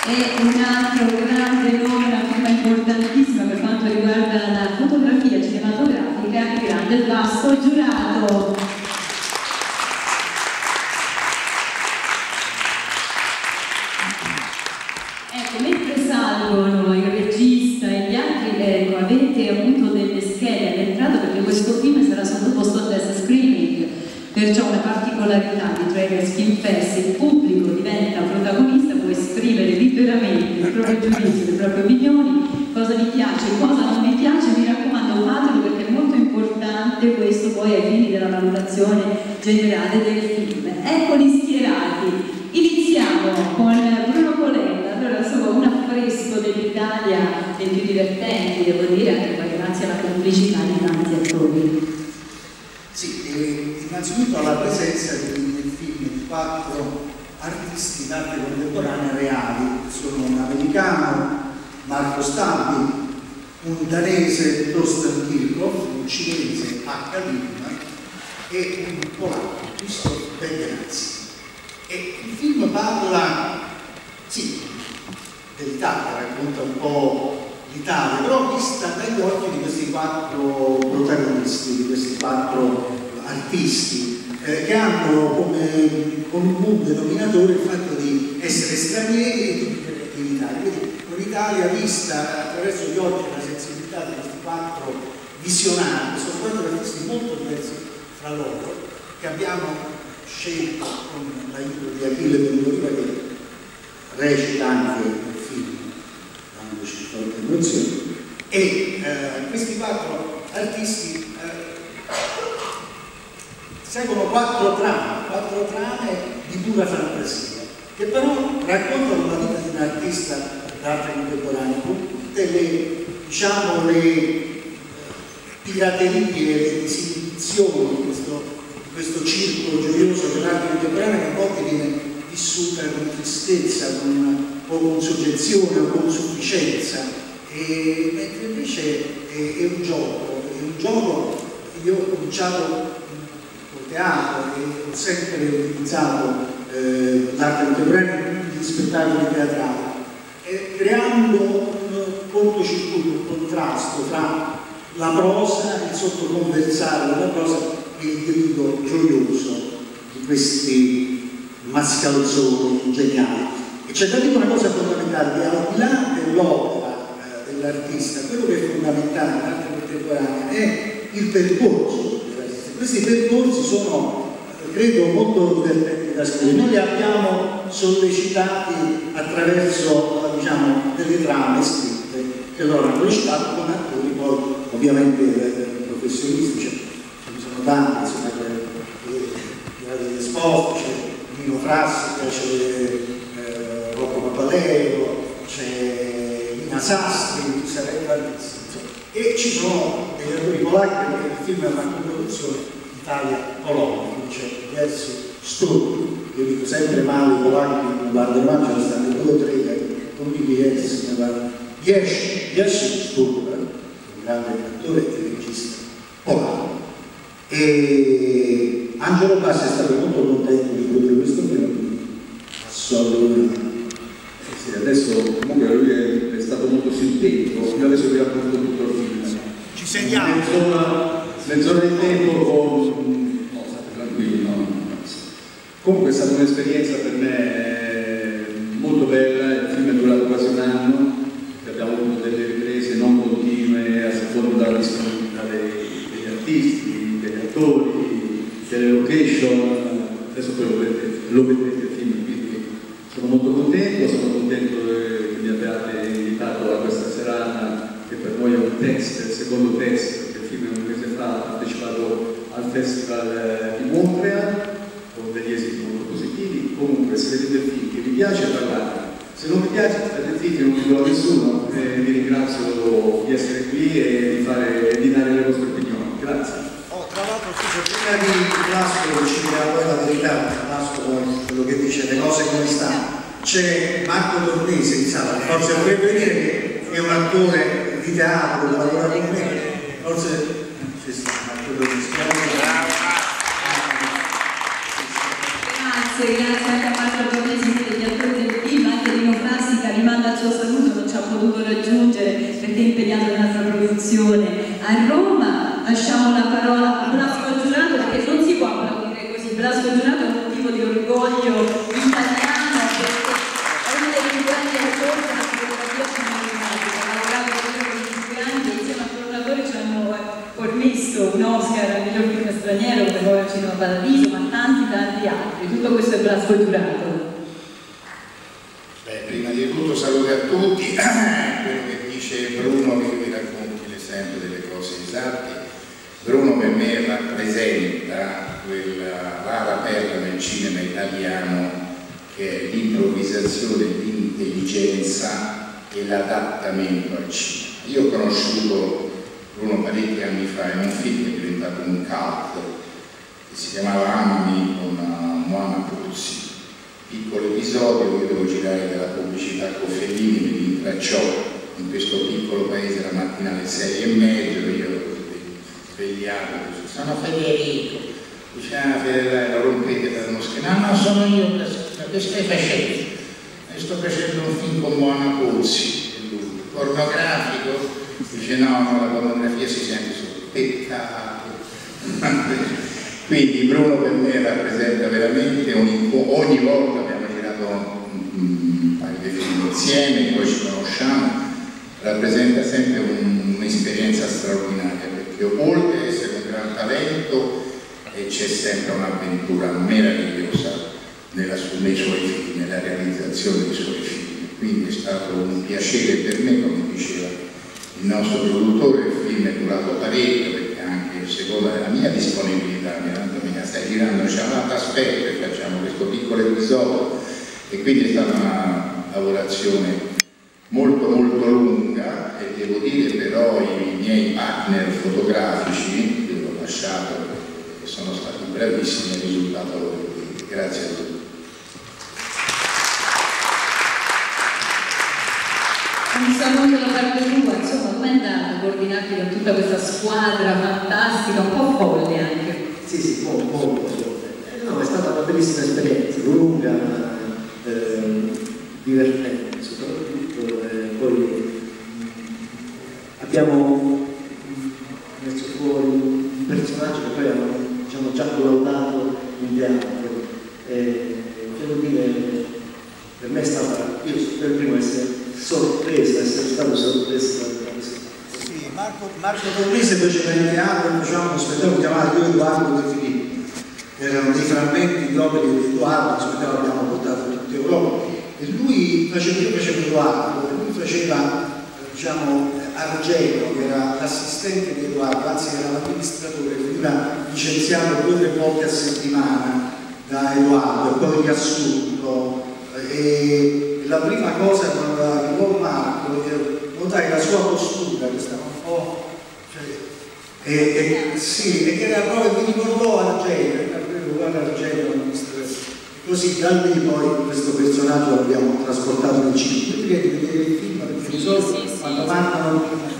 E un altro grande nome, una firma importantissima per quanto riguarda la fotografia cinematografica, il grande Vasto Giurato. Ecco, mentre salgono il regista e gli altri, ecco, avete avuto delle schede all'entrata perché questo film sarà sottoposto a test screening, perciò una particolarità di Traders Film Fest: il pubblico diventa protagonista, può esprimere liberamente il proprio giudizio, le proprie opinioni, cosa vi piace, cosa non vi piace. Mi raccomando, fatelo perché è molto importante questo poi ai fini della valutazione generale del film. Eccoli schierati. Iniziamo con Bruno Colella. Allora, insomma, un affresco dell'Italia dei più divertenti, devo dire, anche poi grazie alla complicità di tanti attori. Sì, innanzitutto alla presenza nel film di 4 artisti d'arte contemporanea reali. Sono un americano, Marco Stabbi, un danese, Torsten Kirchhoff, un cinese, H. Lima, e un polacco, Krzysztof Bednarz. E il film parla, sì, dell'Italia, racconta un po' l'Italia, però vista dagli occhi di questi 4 protagonisti, di questi 4 artisti, che hanno come comune denominatore il fatto di essere stranieri e di vivere in Italia. Quindi un'Italia vista attraverso gli occhi e la sensibilità di questi 4 visionari, sono 4 artisti molto diversi fra loro, che abbiamo scelto con l'aiuto di Achille Benvolino, che recita anche nel film, dandoci forte emozione. E questi 4 artisti seguono 4 trame di pura fantasia, che però raccontano la vita di un artista d'arte contemporanea, con tutte le, diciamo, le piraterie, le disinibizioni di questo circolo gioioso dell'arte contemporanea, che a volte viene vissuta con tristezza, con soggezione o con sufficienza, mentre invece è un gioco. Io ho cominciato col teatro e ho sempre utilizzato l'arte contemporanea in tutti gli spettacoli teatrali, creando un cortocircuito, un contrasto tra la prosa, il sottoconversare della prosa e il grido gioioso di questi mascalzoni geniali. E c'è da dire una cosa fondamentale, che al di là dell'opera dell'artista, quello che è fondamentale nell'arte contemporanea è il percorso dell'artista. Questi percorsi sono, credo, molto divertenti da scrivere. Noi li abbiamo sollecitati attraverso, diciamo, delle trame scritte che loro hanno recitato con attori poi ovviamente professionisti. Ce ne sono tanti, insomma, Gradi Esposto, c'è Nino Frassica, c'è Rocco Papaleo, c'è Lina Sastri, sarebbe tantissimo. E ci sono degli attori polacchi, perché il film è una coproduzione Italia-Polonia, quindi c'è diversi studi. Io dico sempre male i polacchi, non guardano mai, ce ne stanno 2 o 3, come di diversi, ne guardano 10 studi, un grande attore e regista polacco. E Angelo Bassi è stato molto contento di produrre questo film, assolutamente. Sì, adesso comunque lui è stato molto simpatico, io adesso vi racconto tutto il film. Ci segniamo. Mezz'ora di tempo con... no, state tranquilli, no. Comunque è stata un'esperienza per me molto bella, il film è durato quasi un anno, abbiamo avuto delle riprese non continue a seconda della disponibilità degli artisti, degli attori, delle location. Adesso poi lo vedrete il film, quindi sono molto contento che mi abbiate invitato a questa serata, che per noi è un test, il secondo test, perché il film un mese fa ha partecipato al Festival di Montreal con degli esiti molto positivi. Comunque, se vedete il film che vi piace, parlate. Se non vi piace, state zitti, non vi do a nessuno. Vi ringrazio di essere qui e di dare le vostre opinioni. Grazie. Tra l'altro, scusa, prima di Blasco ci dirà poi la verità, Blasco poi quello che dice, le cose come stanno. C'è Marco Tornese in sala, forse dovrebbe vedere che è un attore di teatro, che lavora con me, forse ci sta Marco Tornese. Grazie anche a Marco Tornese, degli attori del film, anche Nino Frassica. a Roma. Lasciamo la parola a Blasco Giurato, perché non si può applaudire così. Blasco Giurato è un motivo di orgoglio italiano, perché è uno dei più grandi autori della fotografia cinematica, ha lavorato per 25 anni e insieme a collaboratori ci hanno permesso un Oscar al miglior film straniero per ora Cinema Paradiso, ma tanti altri. Tutto questo è Blasco Giurato. Prima di tutto saluto a tutti. Quello che dice Bruno, che vi racconti sempre delle cose esatte. Bruno per me rappresenta quella rara perla nel cinema italiano che è l'improvvisazione, l'intelligenza e l'adattamento al cinema. Io ho conosciuto Bruno parecchi anni fa in un film che è diventato un cult che si chiamava Amami con Moana Puzzi. Piccolo episodio, io devo girare della pubblicità con Fellini, mi rintracciò in questo piccolo paese la mattina alle 6:30, io svegliato, sono Federico, diceva Federico, lo rompete per uno schermo, no, sono io, che stai facendo? Sto facendo un film con Moana Puzzi, pornografico, dice no, la pornografia si sente solo, peccato. Quindi Bruno per me rappresenta veramente ogni volta abbiamo girato un paio di film insieme, poi ci conosciamo, rappresenta sempre un'esperienza straordinaria, perché oltre ad essere un gran talento c'è sempre un'avventura meravigliosa nei suoi film, nella realizzazione dei suoi film. Quindi è stato un piacere per me, come diceva il nostro produttore, il film è durato parecchio, perché anche secondo la mia disponibilità, mi stai girando, diciamo, aspetta e facciamo questo piccolo episodio, e quindi è stata una lavorazione molto lunga, e devo dire però i miei partner fotografici, che l'ho lasciato, sono stati bravissimi, il risultato lo vedete. Grazie a tutti. Un saluto da parte tua, insomma, com'è andata a coordinarti con tutta questa squadra fantastica, un po' folle anche? Sì, molto folle. No, è stata una bellissima esperienza, lunga, divertente soprattutto, poi abbiamo messo fuori un personaggio che poi abbiamo, diciamo, già collaudato in teatro. Devo dire, per me è stata, io per primo essere stato sorpreso da questo. Sì, Marco Torrese faceva in teatro, facevamo uno spettacolo chiamato Io, Edoardo e Filippo. Erano dei frammenti di opere di Edoardo, lo spettacolo abbiamo portato in tutta Europa. E lui faceva, io facevo Edoardo, e lui faceva, diciamo, Argento, che era l'assistente di Edoardo, anzi era l'amministratore, che veniva licenziato 2 o 3 volte a settimana da Edoardo, e poi riassunto. E la prima cosa quando arrivò Marco, notai la sua postura che stava un po', sì, e che era proprio, mi ricordò Argento, era proprio uguale Argento, così da lì poi questo personaggio l'abbiamo trasportato nel cinema. Potete vedere il film, perché quando mandano